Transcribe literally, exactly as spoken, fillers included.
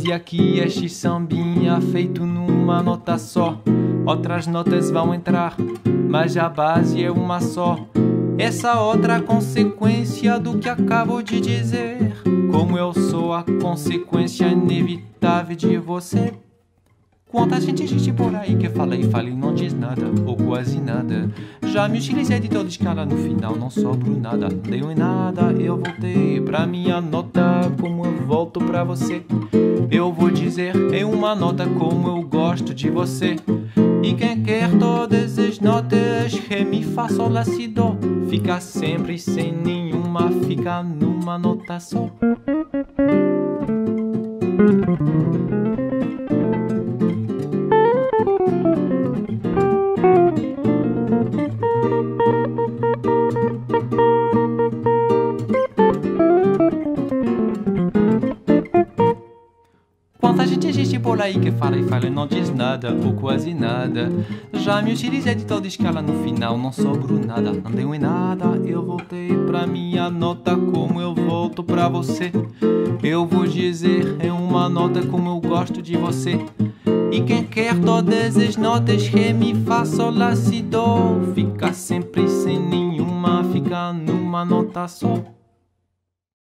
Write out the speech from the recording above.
E aqui este sambinha feito numa nota só. Outras notas vão entrar, mas a base é uma só. Essa outra consequência do que acabo de dizer. Como eu sou a consequência inevitável de você. Quanta gente existe por aí que fala e fala e não diz nada, ou quase nada. Já me utilizei de toda escala, no final não sobro nada. Deu em nada, eu voltei pra minha nota, como eu volto pra você. Eu vou dizer em uma nota como eu gosto de você. E quem quer todas as notas, ré, mi, fá, sol, lá, si, dó, fica sempre sem nenhuma, fica numa nota só. Quanta gente existe por aí que fala e fala e não diz nada, ou quase nada. Já me utilizei de toda escala, no final não sobro nada. Não deu em nada, eu voltei pra minha nota, como eu volto pra você. Eu vou dizer em uma nota como eu gosto de você. E quem quer todas as notas, ré, mi, fá, sol, lá, si, dó, fica sempre sem nenhuma, fica numa nota só.